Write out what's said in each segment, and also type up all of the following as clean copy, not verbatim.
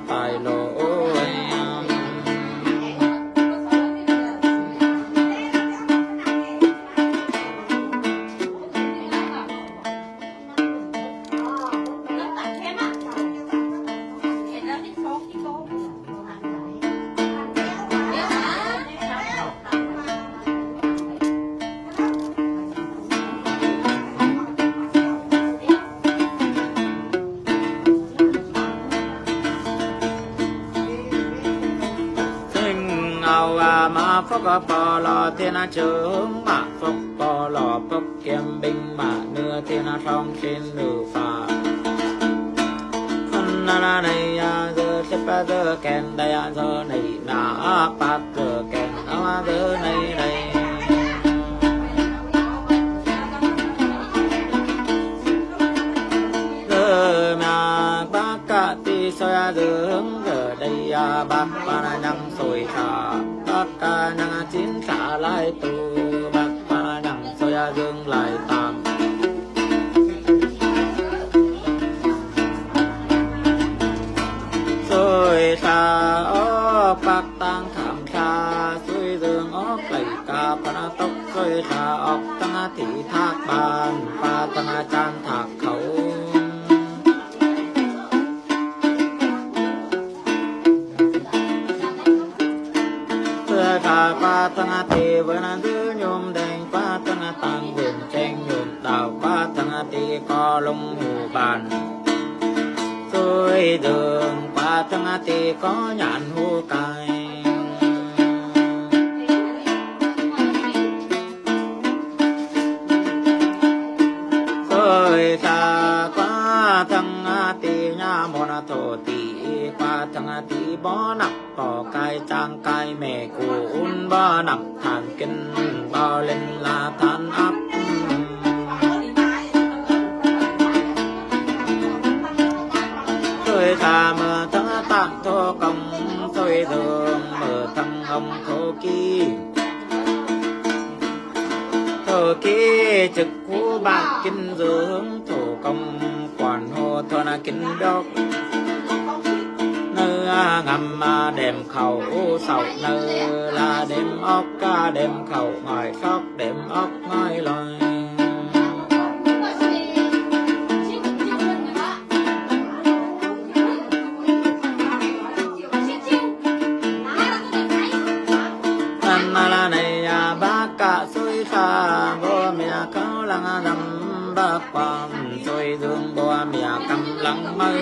tài lộ phúc bò lò thiên trưởng mà phúc bò lò phúc kiếm binh mà nửa thiên trong trên nửa phà na này giờ xếp giờ kèn đây giờ này na bát giờ kèn giờ này này giờ mà bác cả ti soi dương giờ đây bác ba nhang soi thả bác ca nhang chín thả lại tu bác ba nhang soi dương lại tam soi thả ốc bác tăng thảm thả soi dương ốc lại ca ba tóc soi thả ốc tăng thị thác bàn ba tăng chan thạc khẩu thà qua tăng tì với nan thứ nhôm đèn qua tăng tăng vườn tranh nhôm đào qua tăng tì co lông hồ bàn xuôi đường qua tăng tì có nhạn hồ cài xuôi thà qua tăng tì nha môn thổ tì qua tăng tì bó nặng cỏ cài trang cài mẹ cuốn ba nặng than kinh bao lên là than áp tôi thà mờ thắng tạm thô công tôi thường mờ thăng ông thô ký trực của bạn kinh dưỡng thổ công quản hồ thôn kinh đốc ngầm đêm khẩu sầu nơi là đêm ốc ca đêm khẩu ngồi khóc đêm ốc ngồi lòi là này bác cả xuôi xa bố mẹ cao lăng rằm bác quan xuôi dương bố mẹ cầm lăng mơ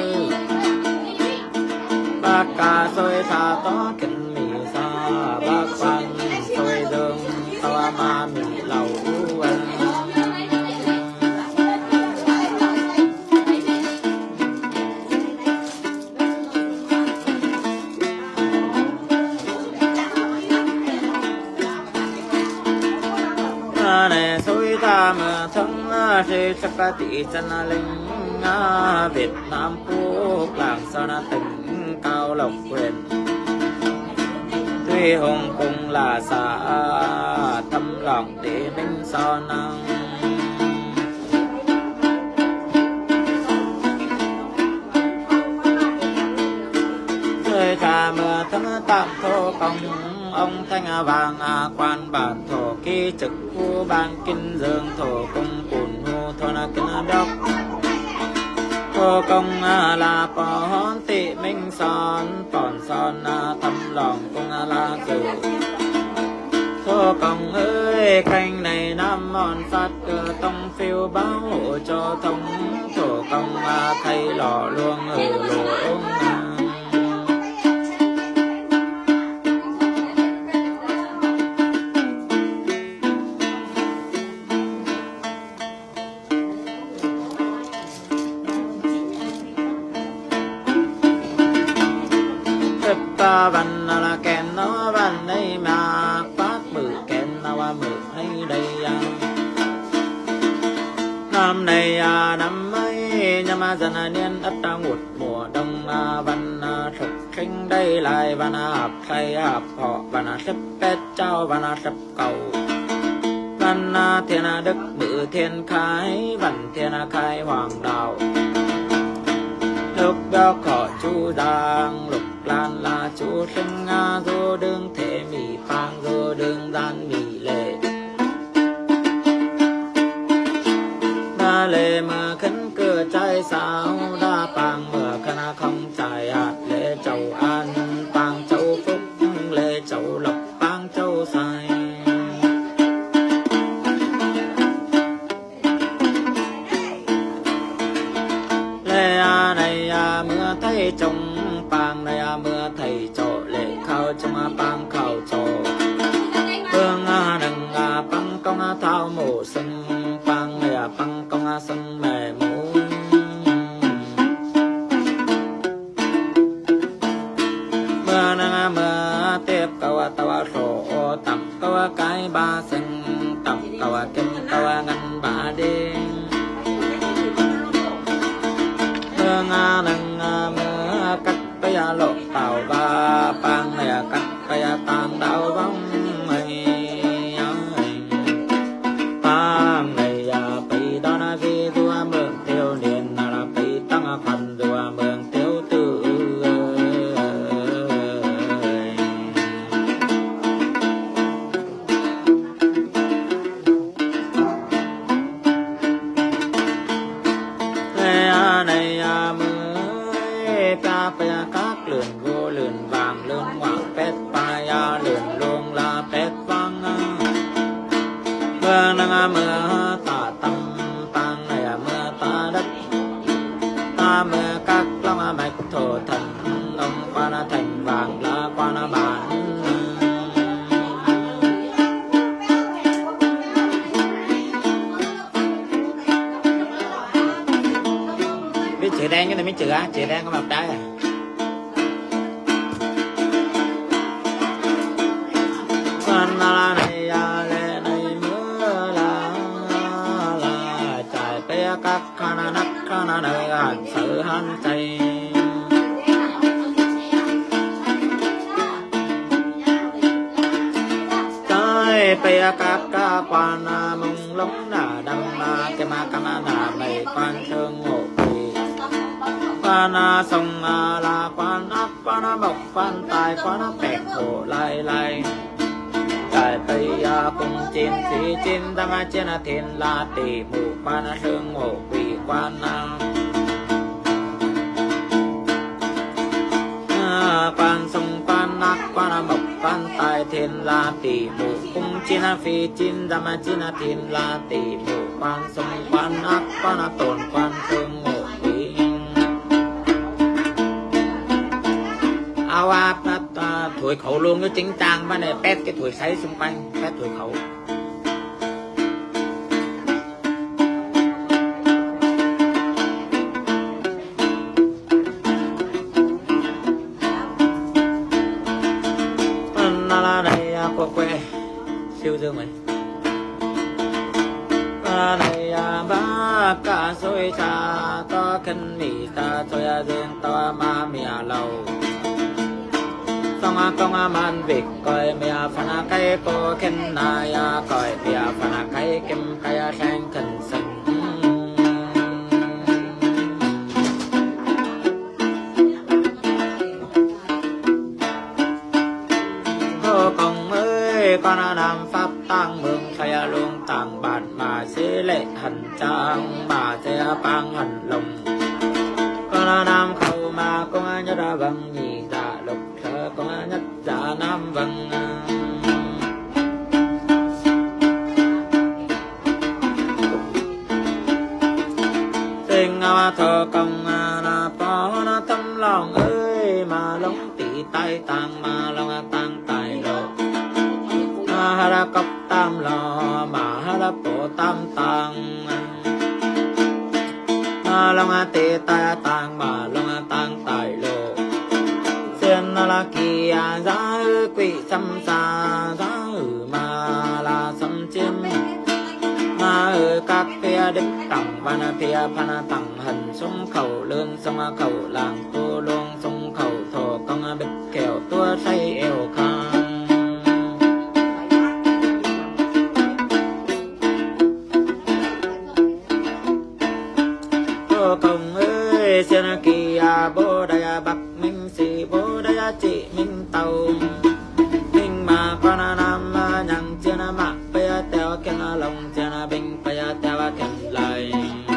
bác ca xôi xa tó kinh mì xa bác quan xôi dương tao ma mì lẩu này xôi ta mà thân sẽ chắc cả tỷ chân linh Việt Nam quốc làng sao na tỉnh cao lộc quyền tuy hùng cùng là xã thâm lòng để minh so năng người thà mưa thấm tạm thô công ông thanh vàng quan bản thổ ký trực khu ban kinh dương thổ cung cùn hô thôn kinh đốc thô công là bón tị minh son còn son thâm lòng cung là cử thô công ơi canh này năm mòn sát cơ tông phiêu báo hộ cho thông thổ công thay lò luông ở lỗ văn là kèn nó văn đây mà phát bự kèn nó mực hay đây năm này năm ấy năm dần niên ất ngụt mùa đông văn thực sinh đây lại văn hợp thay hợp họ văn sắp pet trao văn sắp cầu văn thiên đức bự thiên khai văn thiên khai hoàng đạo lúc béo khó chú đang lục lan là chú sinh du đường thế mì phang du đường gian mì lệ đa lệ mà khấn cửa trái sao đa phang mở khana không trái hạt lệ châu an phang châu phúc lệ châu lộc phang châu sai lệ này mưa thấy trông phang này mưa thầy trọ lệ khao trong phang khao trọ phương đừng phang công thao mổ sưng phang này phang công sưng mẹ mũ mưa nắng mưa tiếp câu tao sổ tập câu cái ba sưng tập câu kim câu ngân ba đêm mưa nắng mưa cắt bây giờ lột tàu ba phang này cắt bây giờ tàn đau bóng mây phang này bị đó là vì đua mường tiêu niên là bị tăng phần đua mường tiêu tự này mưa ta phải các lượn vô lượn vàng lượn hoàng pet pa lượn luông là pet vang mưa nắng mưa ta tâm tăng này mưa ta đất ta mưa các long mạch thổ thần ông quan thành vàng là quan bản biết chữ đen cái này biết chữ á, chữ đen có mặt trái à con này lệ này mưa là trải pe các khana nắc khana nơi hàn sự hàn chay trái pe các quan mông lống nà đâm cái ma cama nà mày quan thương ngộ quan sông là quan áp quan bọc quan tài quan bẹt khổ lai lai tại tây cùng trên phi trên đam trên thiên la tỷ mù quan sương ngộ quỷ quan quan sông quan áp quan bọc quan tài thiên la tỷ mù cùng trên phi trên đam trên thiên la tỷ mù quan sông quan áp quan tồn quan sương ngộ quỷ áo thổi khẩu luôn cái chính trang bên này pet cái thổi sấy xung quanh pet thổi khẩu là đây quê siêu dương mày này ba cả xôi cha to khăn mì ta xôi dương to ma mía lầu công man việc coi mẹ phana cây cô khen nai coi mẹ phana cây kim cây sang thần sinh cô công ơi con làm pháp tăng mừng thay luôn tàng bản mà sẽ lệ hành trang mà sẽ băng hành lồng con làm khâu mà con nhớ đã bằng nhị đã lục có nhất giả nam vân tình thơ công là phó nó tâm lòng ơi mà lông tỉ tay tàng mà lòng tàng tài lộ hà ra cọc tam lò mà hà ra bộ tam tàng lòng tỉ tay tàng mà lòng tàng tài lộ sen là kia giá quỷ xăm xa giá mà là xăm chiêm mà ở các phía đích tặng và phía phana tặng hình sông khẩu lương sông khẩu làng tu luôn sông khẩu thổ công bịch kẹo tua say eo khang công ơi sen kia minh sĩ bố đây chị minh tàu minh mà con nam nhằng chưa na mạ bây teo ken lòng chưa na bình bây teo ken lại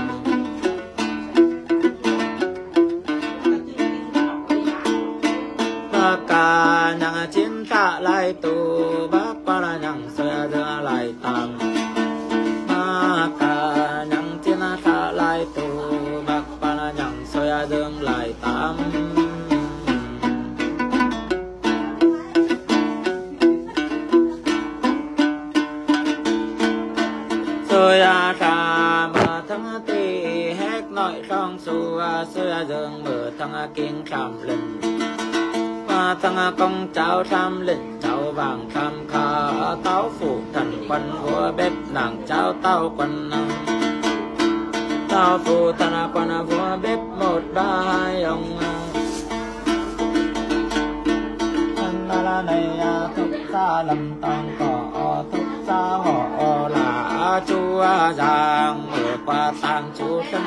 cả nhằng chiến cả lại tù bác qua là nhằng xoay đưa lại tàng cả nhằng chiến cả lại tù bác qua là nhằng xoay đưa lại tàng xoay ra mà thằng tì hết nội trong xu xoay dương mở thằng kiên khảm linh thằng công cháu tham lịch cháu vàng tham khá táo phụ thần quân vua bếp nàng cháu tao quân tao phụ thần quân vua bếp một ba hai ông thân la này thúc xa lầm tàng cỏ thúc xa họ là chúa giang mở qua tàng chú thân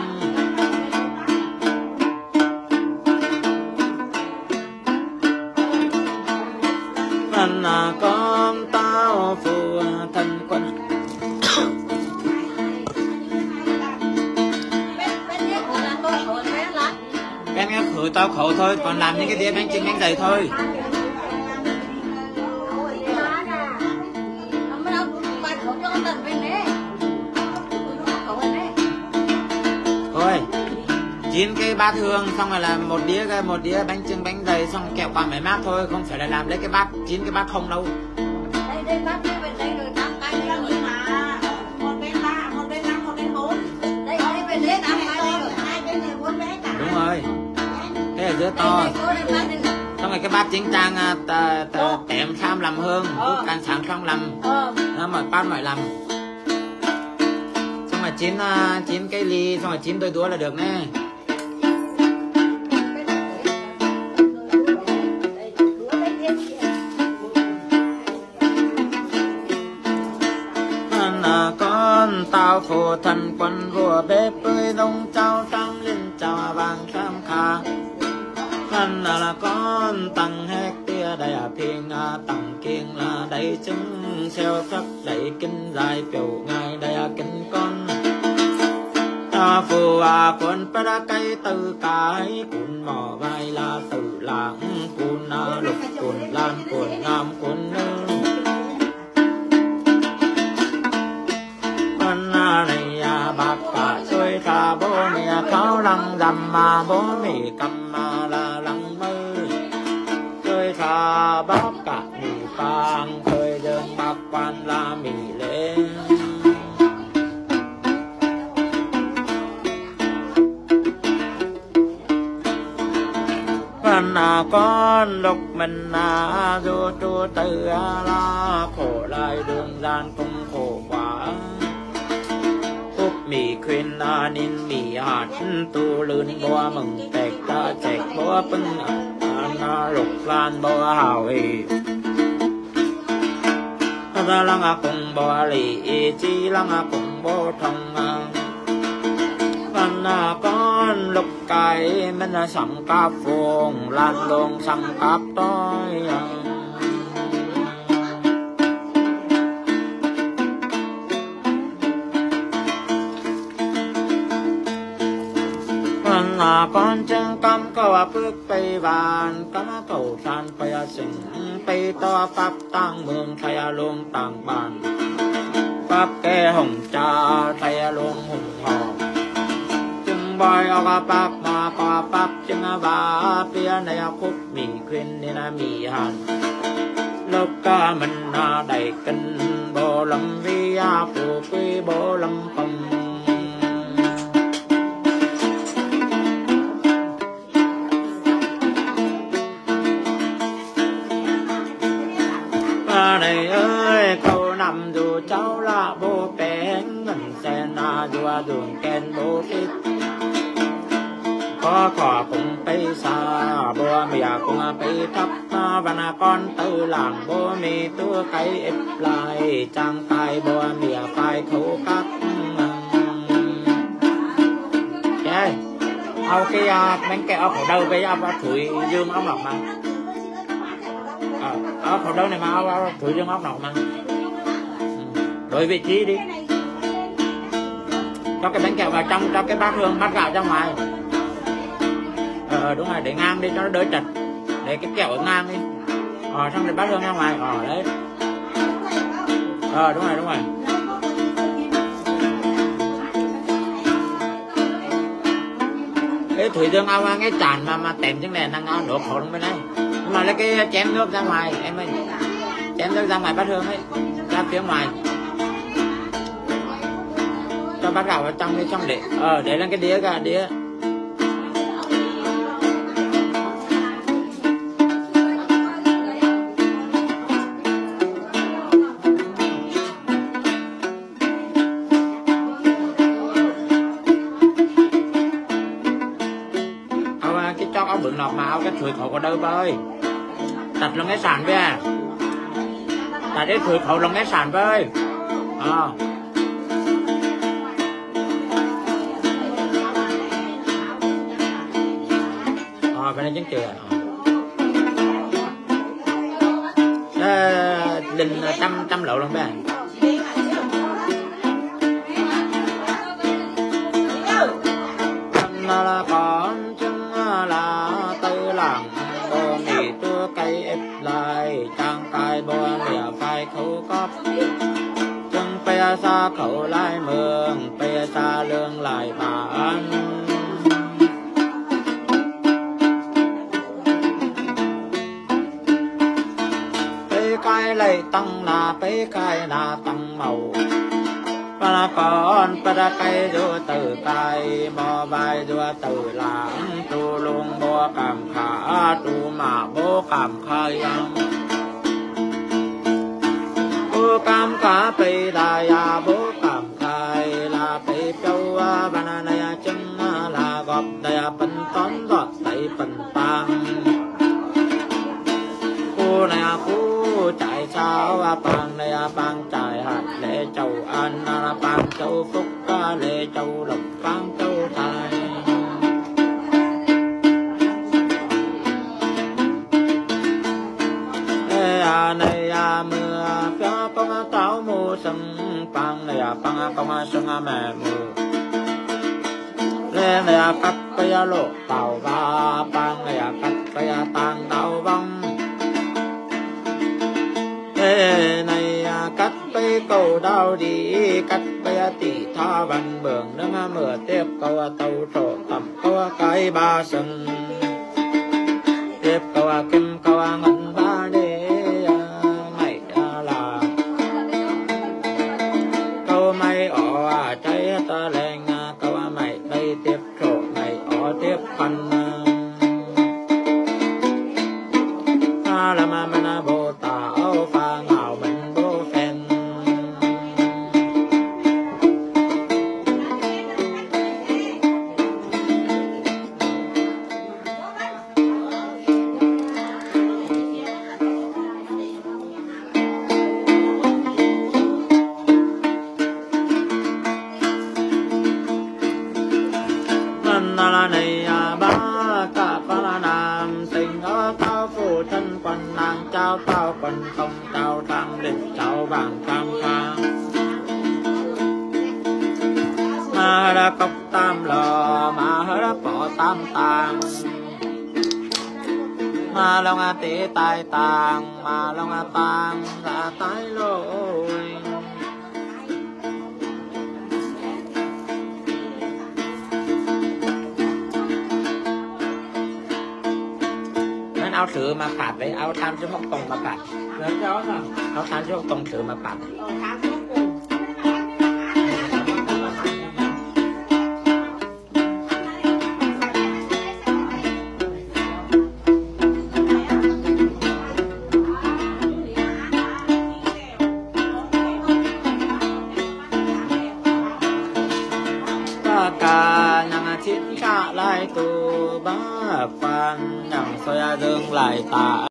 con tao phụ thần quân bên nghe khử tao khẩu thôi còn làm những cái đĩa bánh chưng bánh dày thôi thôi 9 cái bát hương xong rồi là một đĩa bánh chưng bánh dày xong kẹo quả mẻ mát thôi không phải là làm lấy cái bát 9 cái bát không đâu đây bát đây rồi 5 cái đây rồi mà một bên 3 một bên 5 một bên 4 đây bên đấy 5 cái rồi 2 bên này 4 bé cả đúng rồi thế ở giữa to xong rồi cái bát chính trang tém tham làm hương can sáng xong làm nó mọi bát mọi làm xong rồi 9 cái ly xong rồi 9 đôi đũa là được nè tao phụ thần quân vua bếp ơi đông trao trăng lên trào vàng tham khá thân là con tăng hết tia đầy phiền tăng kiên là đầy trứng xeo sắc đầy kinh dài biểu ngài đầy kinh con ta phụ quân bát cây từ cái cùn mỏ vai là từ làng cùn lục cùn lan cùn nam cùn nữ này bác cả xuôi cả bố mẹ kháo lăng dầm mà bố mẹ cầm là lăng mơ xuôi cả bác cả mì vàng thời đường bác quan là mì lên con lục mình du tu từ la khổ lại đường gian cũng khổ quá mì khuyên nín mì hạt tu lươn bò mừng tẹt ta chẹt bò pưng lục lan bò hào hì ra lăng cùng bò lì chi lăng cùng bò thông con lục cái mình sắm cáp vuông lan luôn sắm cáp tôi con chân cam có phước bay vàng con cầu san bay sinh bay to pháp tăng mường thay luôn tăng bàn pháp kê hồng cha thay luôn hùng hò chừng bay ở pháp mà có pháp chừng ba phía này khúc mì khuyên nên là mì hàn lúc ca mình đầy kinh bồ lâm vi phù quý bồ lâm phong này ơi câu nằm dù cháu là bố bén mình xe na dùa đường kèn bố thích có khỏa cũng bay xa bố mẹ cũng bay thấp và con từ làng bố mẹ tua cái ép lại trang tay bố mẹ phải thấu cắt ao cái bánh kẹo khổ đâu với thủy dương ốc nọc mà khổ đâu này mà ao thủy dương ốc nọc mà đổi vị trí đi, cho cái bánh kẹo vào trong, cho cái bát hương bát gạo ra ngoài. Đúng rồi, để ngang đi cho nó đỡ chật, để cái kẹo ở ngang đi, xong rồi bát hương ra ngoài. Đấy, đúng rồi. Cái thủy dương ao cái chản mà tèm trên này đang đổ khổ bên đây, nhưng mà lấy cái chén nước ra ngoài em ơi, chén nước ra ngoài bát hương ấy, ra phía ngoài, cho bát gạo vào trong đi, xong để lên cái đĩa cả đĩa. Áo bự nọc mà áo cái thủy khẩu có đâu bơi đặt lòng cái sàn với đặt cái thủy khẩu lòng cái sàn với bên đây chứng chừa linh trăm lậu luôn bé là con là tư lặng bò mì tua cây ép lại trang cài bò mìa phai khâu cóp chân pe xa khẩu lại mường pe xa lương lại bà ăn pe cài lại là tăng màu bà con bà cây đua từ cây bò bài đua từ lãng tu luôn bò cảm khả tu mà bố cảm khai bố cảm khả bì đại bố cảm khai là bì châu bà này chân là gọt đại bình tón gọt đại bình tăng cô này cô chạy sao bằng này bằng chạy hạt lệ châu an bằng châu phúc lệ châu lộc bằng châu thái này mưa phía con táo mù sừng bằng này bằng con sừng mẹ mù lên này cắt cây lộ tàu ba bằng này cắt cây tàng tàu vong này cắt cây cầu đau đi cắt cây tỷ tha văn bường nước mưa tiếp cầu tàu trổ tầm cầu cái ba sừng tiếp cầu kim cầu ngân ba đế mày là cầu mày ở trái ta lên cầu mày đây tiếp trổ mày ở tiếp phần là mà mình bồ tát pha ngào mình bố phen mình là này ba cả ba là nam tình ở cao phủ thân quần nàng trao tao quần không trao thang định trao vàng tam khang mà đã cốc tam lò mà hơi đã bỏ tam tàng mà lòng tế tai tàng mà lòng tàng đã tái lôi áo sữa mà phạt đấy áo tham chứ không tông mà phạt áo tham chứ không tông sữa mà phạt cả nàng chiến cả lại tu bá phan nàng xoay dương lại tạ